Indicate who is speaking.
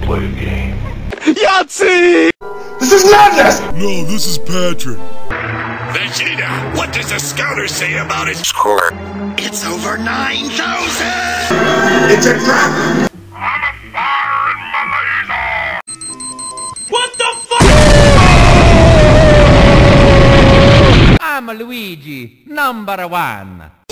Speaker 1: play a game.
Speaker 2: Yahtzee!
Speaker 3: This is madness!
Speaker 4: No, this is Patrick.
Speaker 5: Vegeta, what does the scouter say about its
Speaker 1: Score.
Speaker 5: It's over 9,000!
Speaker 3: It's a trap!
Speaker 2: What the fuck?
Speaker 6: I'm Luigi, #1.